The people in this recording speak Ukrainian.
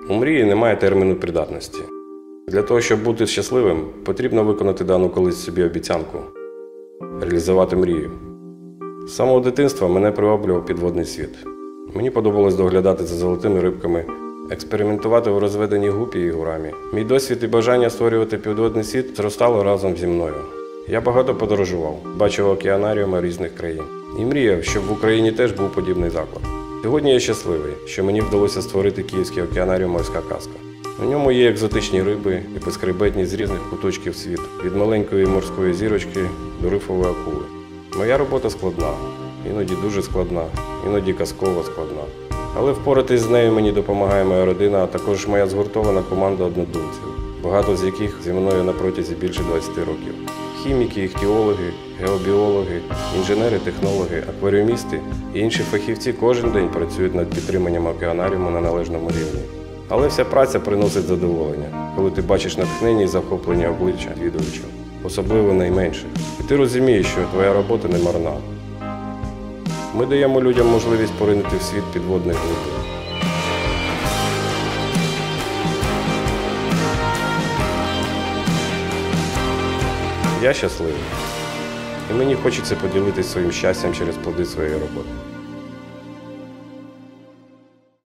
У мрії немає терміну придатності. Для того, щоб бути щасливим, потрібно виконати дану колись собі обіцянку – реалізувати мрію. З самого дитинства мене приваблював підводний світ. Мені подобалось доглядати за золотими рибками, експериментувати у розведенні гупі і гурамі. Мій досвід і бажання створювати підводний світ зростало разом зі мною. Я багато подорожував, бачив океанаріуми різних країн. І мріяв, щоб в Україні теж був подібний заклад. Сьогодні я щасливий, що мені вдалося створити Київський океанаріум «Морська казка». У ньому є екзотичні риби і безхребетні з різних куточків світу, від маленької морської зірочки до рифової акули. Моя робота складна, іноді дуже складна, іноді казково складна. Але впоратись з нею мені допомагає моя родина, а також моя згуртована команда однодумців, багато з яких зі мною на протязі більше 20 років. Хіміки, іхтіологи, геобіологи, інженери-технологи, акваріумісти і інші фахівці кожен день працюють над підтриманням океанаріуму на належному рівні. Але вся праця приносить задоволення, коли ти бачиш натхнення і захоплення обличчя відвідувачів, особливо найменших. І ти розумієш, що твоя робота не марна. Ми даємо людям можливість поринути в світ підводних глибин. Я щасливий. І мені хочеться поділитися своїм щастям через плоди своєї роботи.